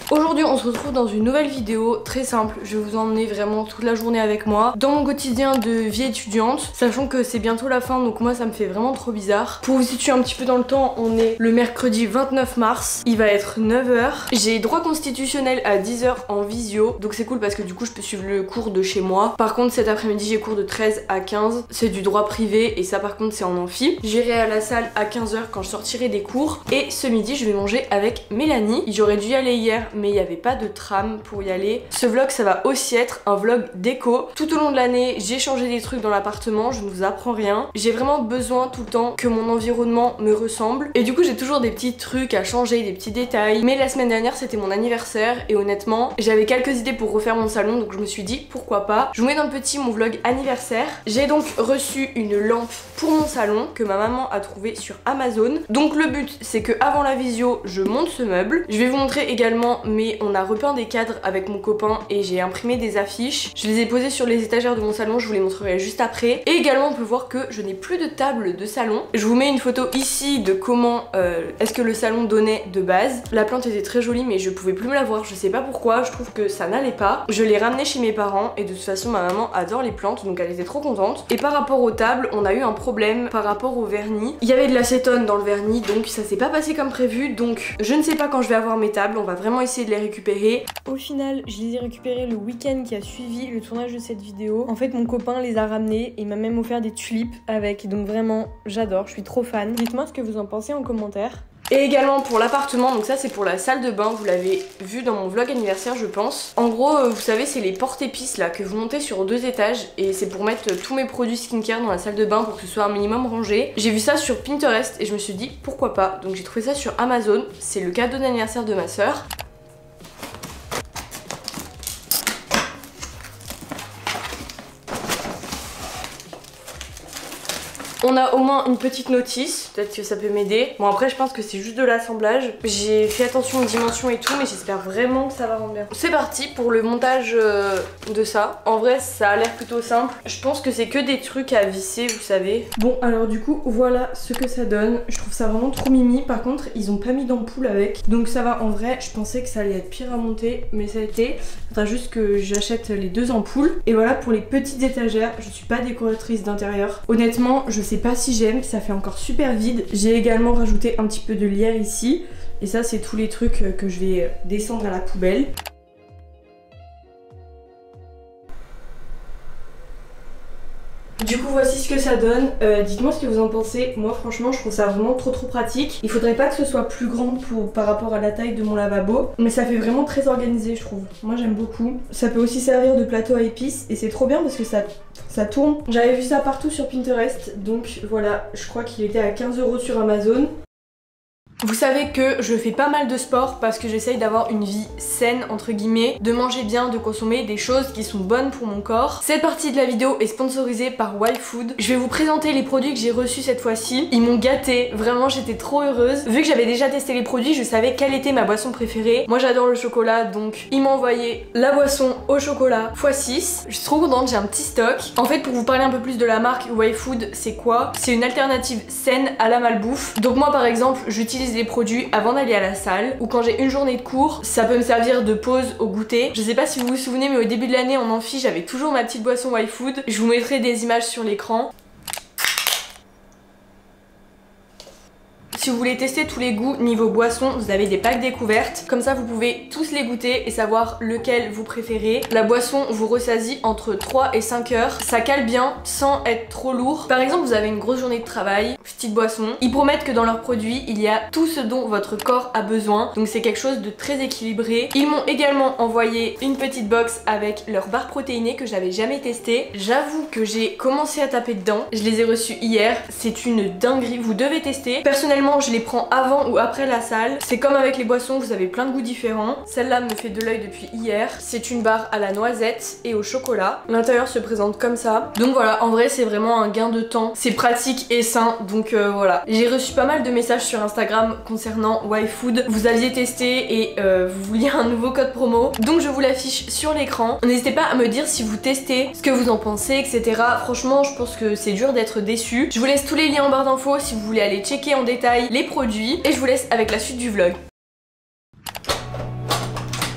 Aujourd'hui on se retrouve dans une nouvelle vidéo très simple. Je vais vous emmener vraiment toute la journée avec moi dans mon quotidien de vie étudiante, sachant que c'est bientôt la fin donc moi ça me fait vraiment trop bizarre. Pour vous situer un petit peu dans le temps, on est le mercredi 29 mars, il va être 9h. J'ai droit constitutionnel à 10h en visio, donc c'est cool parce que du coup je peux suivre le cours de chez moi. Par contre cet après-midi j'ai cours de 13 à 15, c'est du droit privé et ça par contre c'est en amphi. J'irai à la salle à 15h quand je sortirai des cours et ce midi je vais manger avec Mélanie. J'aurais dû y aller hier mais il n'y avait pas de tram pour y aller. Ce vlog ça va aussi être un vlog déco. Tout au long de l'année j'ai changé des trucs dans l'appartement, je ne vous apprends rien. J'ai vraiment besoin tout le temps que mon environnement me ressemble et du coup j'ai toujours des petits trucs à changer, des petits détails. Mais la semaine dernière c'était mon anniversaire et honnêtement j'avais quelques idées pour refaire mon salon donc je me suis dit pourquoi pas. Je vous mets dans le petit mon vlog anniversaire. J'ai donc reçu une lampe pour mon salon que ma maman a trouvé sur Amazon. Donc le but c'est que avant la visio je monte ce meuble. Je vais vous montrer également, mais on a repeint des cadres avec mon copain et j'ai imprimé des affiches. Je les ai posées sur les étagères de mon salon, je vous les montrerai juste après. Et également on peut voir que je n'ai plus de table de salon. Je vous mets une photo ici de comment est-ce que le salon donnait de base. La plante était très jolie mais je pouvais plus me la voir, je sais pas pourquoi, je trouve que ça n'allait pas. Je l'ai ramenée chez mes parents et de toute façon ma maman adore les plantes donc elle était trop contente. Et par rapport aux tables, on a eu un problème par rapport au vernis. Il y avait de l'acétone dans le vernis donc ça s'est pas passé comme prévu, donc je ne sais pas quand je vais avoir mes tables, on va vraiment essayer de les récupérer. Au final je les ai récupérées le week-end qui a suivi le tournage de cette vidéo. En fait mon copain les a ramenées et m'a même offert des tulipes avec, donc vraiment j'adore, je suis trop fan. Dites-moi ce que vous en pensez en commentaire. Et également pour l'appartement, donc ça c'est pour la salle de bain, vous l'avez vu dans mon vlog anniversaire je pense. En gros vous savez c'est les porte-épices là que vous montez sur 2 étages et c'est pour mettre tous mes produits skincare dans la salle de bain pour que ce soit un minimum rangé. J'ai vu ça sur Pinterest et je me suis dit pourquoi pas, donc j'ai trouvé ça sur Amazon, c'est le cadeau d'anniversaire de ma soeur. On a au moins une petite notice, peut-être que ça peut m'aider. Bon après je pense que c'est juste de l'assemblage. J'ai fait attention aux dimensions et tout mais j'espère vraiment que ça va rendre bien. C'est parti pour le montage de ça. En vrai ça a l'air plutôt simple. Je pense que c'est que des trucs à visser vous savez. Bon alors du coup voilà ce que ça donne. Je trouve ça vraiment trop mimi. Par contre ils ont pas mis d'ampoule avec. Donc ça va en vrai. Je pensais que ça allait être pire à monter mais ça a été. Faudra juste que j'achète les 2 ampoules. Et voilà pour les petites étagères. Je suis pas décoratrice d'intérieur. Honnêtement je sais pas si j'aime, ça fait encore super vide. J'ai également rajouté un petit peu de lierre ici et ça c'est tous les trucs que je vais descendre à la poubelle. Du coup voici ce que ça donne, dites-moi ce que vous en pensez. Moi franchement je trouve ça vraiment trop pratique. Il faudrait pas que ce soit plus grand par rapport à la taille de mon lavabo, mais ça fait vraiment très organisé je trouve. Moi j'aime beaucoup. Ça peut aussi servir de plateau à épices et c'est trop bien parce que ça tourne. J'avais vu ça partout sur Pinterest donc voilà, je crois qu'il était à 15 € sur Amazon. Vous savez que je fais pas mal de sport parce que j'essaye d'avoir une vie saine entre guillemets, de manger bien, de consommer des choses qui sont bonnes pour mon corps. Cette partie de la vidéo est sponsorisée par YFood. Je vais vous présenter les produits que j'ai reçus cette fois-ci. Ils m'ont gâtée, vraiment j'étais trop heureuse. Vu que j'avais déjà testé les produits, je savais quelle était ma boisson préférée. Moi j'adore le chocolat donc ils m'ont envoyé la boisson au chocolat x6. Je suis trop contente, j'ai un petit stock. En fait pour vous parler un peu plus de la marque YFood, c'est quoi? C'est une alternative saine à la malbouffe. Donc moi par exemple j'utilise les produits avant d'aller à la salle ou quand j'ai une journée de cours, ça peut me servir de pause au goûter. Je sais pas si vous vous souvenez mais au début de l'année en amphi j'avais toujours ma petite boisson YFood. Je vous mettrai des images sur l'écran. Si vous voulez tester tous les goûts niveau boisson, vous avez des packs découvertes. Comme ça, vous pouvez tous les goûter et savoir lequel vous préférez. La boisson vous ressasie entre 3 et 5 heures. Ça cale bien sans être trop lourd. Par exemple, vous avez une grosse journée de travail, petite boisson. Ils promettent que dans leurs produits, il y a tout ce dont votre corps a besoin. Donc c'est quelque chose de très équilibré. Ils m'ont également envoyé une petite box avec leur barre protéinée que j'avais jamais testé. J'avoue que j'ai commencé à taper dedans. Je les ai reçus hier. C'est une dinguerie. Vous devez tester. Personnellement, je les prends avant ou après la salle. C'est comme avec les boissons, vous avez plein de goûts différents. Celle-là me fait de l'œil depuis hier. C'est une barre à la noisette et au chocolat. L'intérieur se présente comme ça. Donc voilà, en vrai c'est vraiment un gain de temps. C'est pratique et sain, donc voilà. J'ai reçu pas mal de messages sur Instagram concernant YFood. Vous aviez testé et vous vouliez un nouveau code promo. Donc je vous l'affiche sur l'écran. N'hésitez pas à me dire si vous testez, ce que vous en pensez, etc. Franchement, je pense que c'est dur d'être déçu. Je vous laisse tous les liens en barre d'infos si vous voulez aller checker en détail les produits et je vous laisse avec la suite du vlog.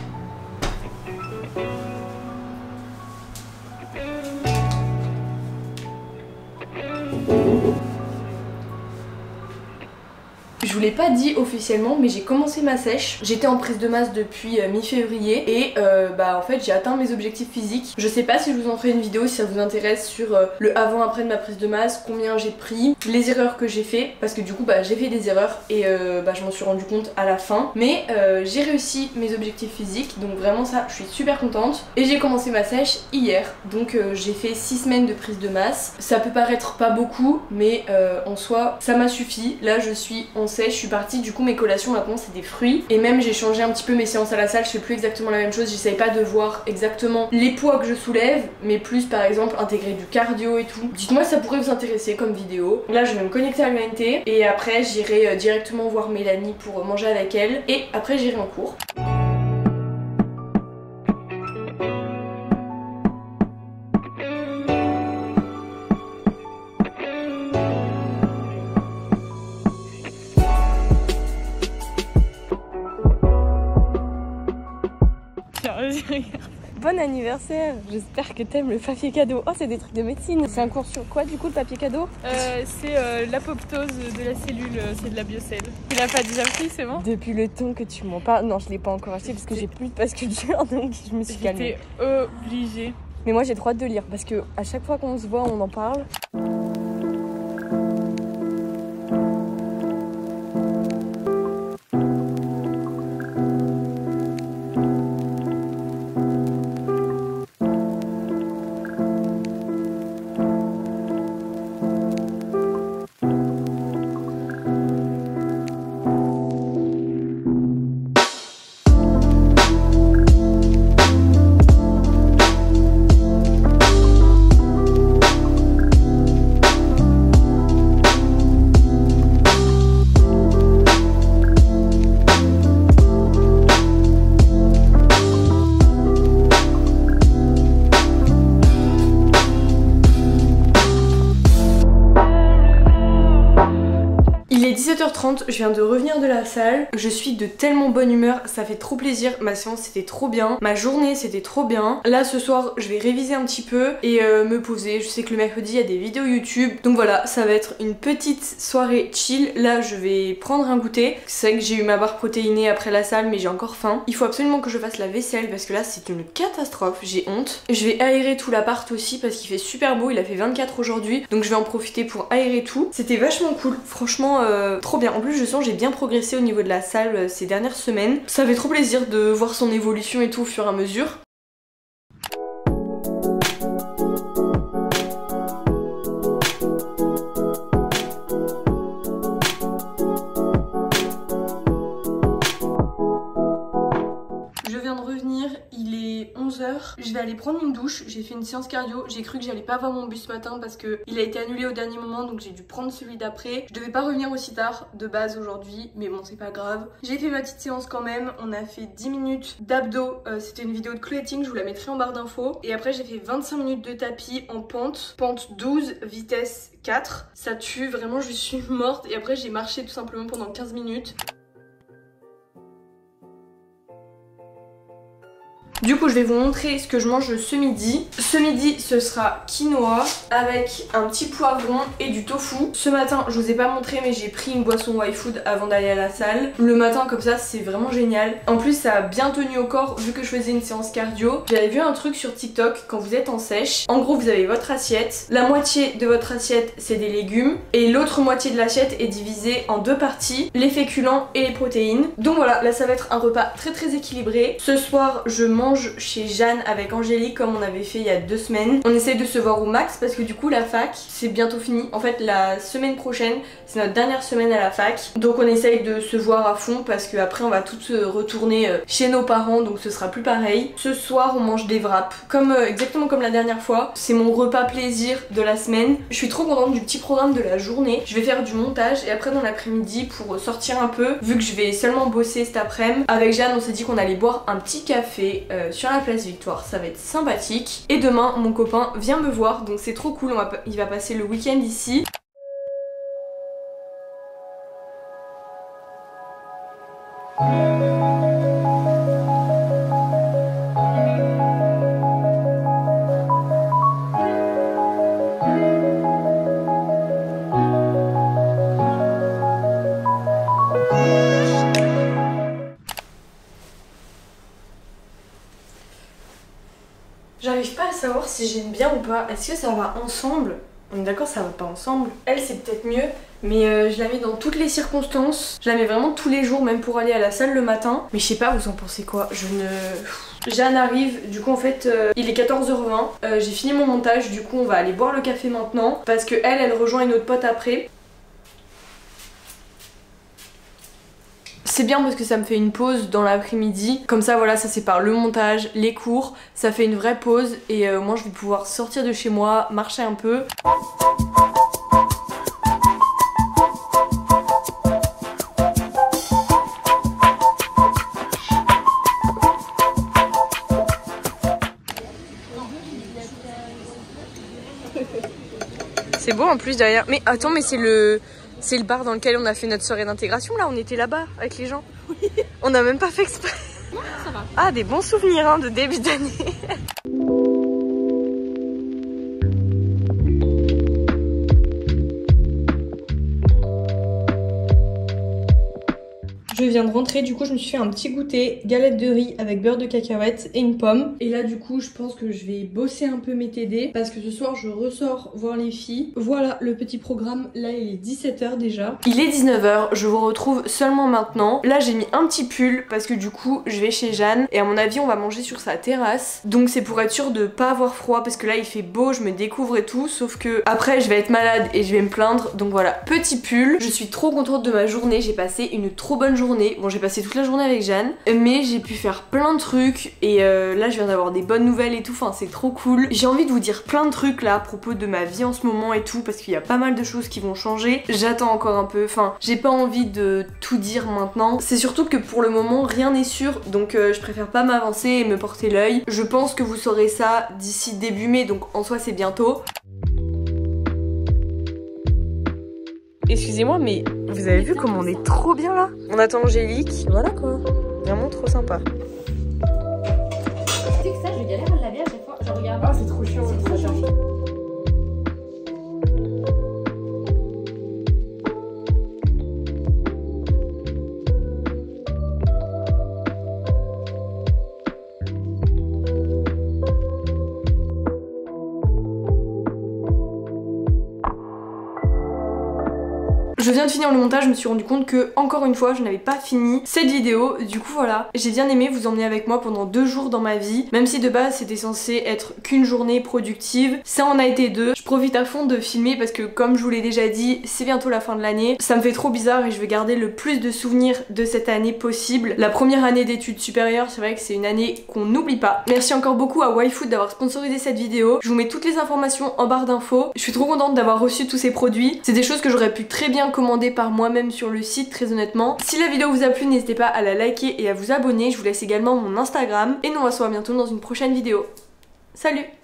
je vous l'ai pas dit officiellement, mais j'ai commencé ma sèche. J'étais en prise de masse depuis mi-février et bah en fait j'ai atteint mes objectifs physiques. Je sais pas si je vous en ferai une vidéo si ça vous intéresse sur le avant-après de ma prise de masse, combien j'ai pris, les erreurs que j'ai fait, parce que du coup bah j'ai fait des erreurs et bah je m'en suis rendu compte à la fin. Mais j'ai réussi mes objectifs physiques, donc vraiment ça je suis super contente. Et j'ai commencé ma sèche hier, donc j'ai fait 6 semaines de prise de masse. Ça peut paraître pas beaucoup, mais en soi ça m'a suffi. Là je suis en sèche, je suis partie, du coup mes collations maintenant c'est des fruits. Et même j'ai changé un petit peu mes séances à la salle, je fais plus exactement la même chose, j'essaye pas de voir exactement les poids que je soulève, mais plus par exemple intégrer du cardio et tout. Dites-moi si ça pourrait vous intéresser comme vidéo. Là je vais me connecter à l'UNT et après j'irai directement voir Mélanie pour manger avec elle et après j'irai en cours. Bon anniversaire, j'espère que t'aimes le papier cadeau. Oh c'est des trucs de médecine. C'est un cours sur quoi du coup le papier cadeau? C'est l'apoptose de la cellule, c'est de la biocelle. Tu l'as pas déjà pris, c'est bon? Depuis le temps que tu m'en parles, non je l'ai pas encore acheté parce que j'ai plus de passe culture donc je me suis calmée. J'étais obligée. Mais moi j'ai trop hâte de lire parce que à chaque fois qu'on se voit on en parle. Il est 17h30, je viens de revenir de la salle, je suis de tellement bonne humeur, ça fait trop plaisir, ma séance c'était trop bien, ma journée c'était trop bien. Là ce soir je vais réviser un petit peu et me poser, je sais que le mercredi il y a des vidéos YouTube, donc voilà ça va être une petite soirée chill. Là je vais prendre un goûter, c'est vrai que j'ai eu ma barre protéinée après la salle mais j'ai encore faim. Il faut absolument que je fasse la vaisselle parce que là c'est une catastrophe, j'ai honte. Je vais aérer tout l'appart aussi parce qu'il fait super beau, il a fait 24 aujourd'hui, donc je vais en profiter pour aérer tout. C'était vachement cool, franchement trop bien. En plus je sens que j'ai bien progressé au niveau de la salle ces dernières semaines. Ça fait trop plaisir de voir son évolution et tout au fur et à mesure. Je viens de revenir, il est 11h. Je vais aller prendre une douche, j'ai fait une séance cardio. J'ai cru que j'allais pas avoir mon bus ce matin parce que il a été annulé au dernier moment, donc j'ai dû prendre celui d'après. Je devais pas revenir aussi tard de base aujourd'hui, mais bon c'est pas grave. J'ai fait ma petite séance quand même, on a fait 10 minutes d'abdos, c'était une vidéo de Chloé Ting, je vous la mettrai en barre d'infos. Et après j'ai fait 25 minutes de tapis en pente 12, vitesse 4. Ça tue, vraiment je suis morte. Et après j'ai marché tout simplement pendant 15 minutes. Du coup je vais vous montrer ce que je mange ce midi. Ce midi ce sera quinoa avec un petit poivron et du tofu. Ce matin je vous ai pas montré mais j'ai pris une boisson Y-Food avant d'aller à la salle. Le matin comme ça c'est vraiment génial. En plus ça a bien tenu au corps vu que je faisais une séance cardio. J'avais vu un truc sur TikTok quand vous êtes en sèche. En gros vous avez votre assiette. La moitié de votre assiette c'est des légumes. Et l'autre moitié de l'assiette est divisée en deux parties. Les féculents et les protéines. Donc voilà, là ça va être un repas très équilibré. Ce soir je mange chez Jeanne avec Angélique comme on avait fait il y a 2 semaines. On essaye de se voir au max parce que du coup la fac c'est bientôt fini. En fait la semaine prochaine c'est notre dernière semaine à la fac. Donc on essaye de se voir à fond parce que après on va toutes retourner chez nos parents donc ce sera plus pareil. Ce soir on mange des wraps comme exactement comme la dernière fois. C'est mon repas plaisir de la semaine. Je suis trop contente du petit programme de la journée. Je vais faire du montage et après dans l'après-midi pour sortir un peu vu que je vais seulement bosser cet après-midi. Avec Jeanne on s'est dit qu'on allait boire un petit café sur la place Victoire, ça va être sympathique. Et demain mon copain vient me voir donc c'est trop cool, il va passer le week-end ici. savoir si j'aime bien ou pas. Est-ce que ça va ensemble? On est d'accord, ça va pas ensemble. Elle, c'est peut-être mieux, mais je la mets dans toutes les circonstances. Je la mets vraiment tous les jours, même pour aller à la salle le matin. Mais je sais pas, vous en pensez quoi? Jeanne arrive, du coup en fait il est 14h20, j'ai fini mon montage, du coup on va aller boire le café maintenant parce que elle rejoint une autre pote après. C'est bien parce que ça me fait une pause dans l'après-midi, comme ça voilà, ça sépare le montage, les cours, ça fait une vraie pause et moi je vais pouvoir sortir de chez moi, marcher un peu. C'est beau en plus derrière. Mais attends, mais c'est le bar dans lequel on a fait notre soirée d'intégration là, on était là-bas avec les gens. Oui. On n'a même pas fait exprès. Non, ça va. Ah, des bons souvenirs hein, de début d'année. Je viens de rentrer, du coup je me suis fait un petit goûter, galette de riz avec beurre de cacahuète et une pomme. Et là du coup je pense que je vais bosser un peu mes TD parce que ce soir je ressors voir les filles. Voilà le petit programme, là il est 17h déjà. Il est 19h, je vous retrouve seulement maintenant. Là j'ai mis un petit pull parce que du coup je vais chez Jeanne et à mon avis on va manger sur sa terrasse. Donc c'est pour être sûr de pas avoir froid parce que là il fait beau, je me découvre et tout, sauf que après je vais être malade et je vais me plaindre. Donc voilà, petit pull. Je suis trop contente de ma journée, j'ai passé une trop bonne journée. Bon, j'ai passé toute la journée avec Jeanne, mais j'ai pu faire plein de trucs et là je viens d'avoir des bonnes nouvelles et tout, enfin c'est trop cool. J'ai envie de vous dire plein de trucs là à propos de ma vie en ce moment et tout parce qu'il y a pas mal de choses qui vont changer. J'attends encore un peu, enfin j'ai pas envie de tout dire maintenant. C'est surtout que pour le moment rien n'est sûr, donc je préfère pas m'avancer et me porter l'œil. Je pense que vous saurez ça d'ici début mai, donc en soi c'est bientôt. Excusez-moi, mais vous avez vu comme on est trop bien là? On attend Angélique, voilà quoi. Vraiment trop sympa. Tu sais que ça, je galère à le laver à chaque fois. Je regarde. Ah, c'est trop chiant, c'est trop chiant. Je viens de finir le montage, je me suis rendu compte que, encore une fois, je n'avais pas fini cette vidéo. Du coup, voilà, j'ai bien aimé vous emmener avec moi pendant 2 jours dans ma vie. Même si de base, c'était censé être qu'une journée productive, ça en a été 2. Je profite à fond de filmer parce que, comme je vous l'ai déjà dit, c'est bientôt la fin de l'année. Ça me fait trop bizarre et je vais garder le plus de souvenirs de cette année possible. La première année d'études supérieures, c'est vrai que c'est une année qu'on n'oublie pas. Merci encore beaucoup à YFood d'avoir sponsorisé cette vidéo. Je vous mets toutes les informations en barre d'infos. Je suis trop contente d'avoir reçu tous ces produits. C'est des choses que j'aurais pu très bien commander par moi-même sur le site, très honnêtement. Si la vidéo vous a plu, n'hésitez pas à la liker et à vous abonner. Je vous laisse également mon Instagram et nous on se voit bientôt dans une prochaine vidéo. Salut!